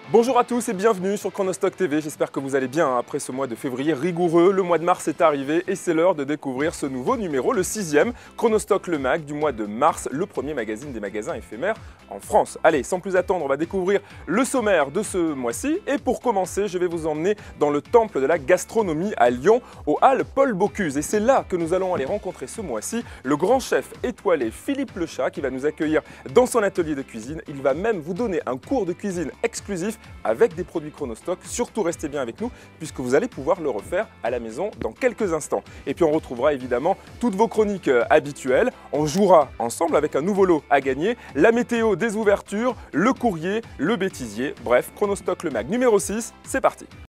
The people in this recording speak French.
Bonjour à tous et bienvenue sur Chronostock TV, j'espère que vous allez bien après ce mois de février rigoureux. Le mois de mars est arrivé et c'est l'heure de découvrir ce nouveau numéro, le 6e, Chronostock le Mag du mois de mars, le premier magazine des magasins éphémères en France. Allez, sans plus attendre, on va découvrir le sommaire de ce mois-ci et pour commencer, je vais vous emmener dans le temple de la gastronomie à Lyon, aux Halles Paul Bocuse. Et c'est là que nous allons aller rencontrer ce mois-ci le grand chef étoilé Philippe Lechat qui va nous accueillir dans son atelier de cuisine. Il va même vous donner un cours de cuisine exclusif avec des produits Chronostock. Surtout restez bien avec nous puisque vous allez pouvoir le refaire à la maison dans quelques instants. Et puis on retrouvera évidemment toutes vos chroniques habituelles. On jouera ensemble avec un nouveau lot à gagner, la météo des ouvertures, le courrier, le bêtisier. Bref, Chronostock le Mag numéro 6, c'est parti.